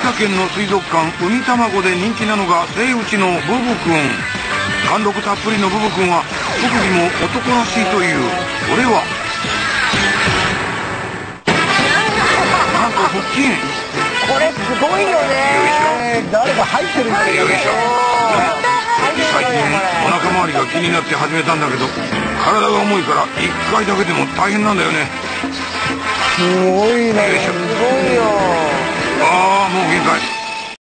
分県の水族館海卵で人気なのがセイウチのブブくん。貫禄たっぷりのブブくんは特技も男らしいという。それはなんと腹筋。 これすごいよね。誰か入ってるんだよ。 よいしょ。最近お腹周りが気になって始めたんだけど、体が重いから1回だけでも大変なんだよね。 すごいね。 よいしょ。 すごいよ。 ああ、もう限界。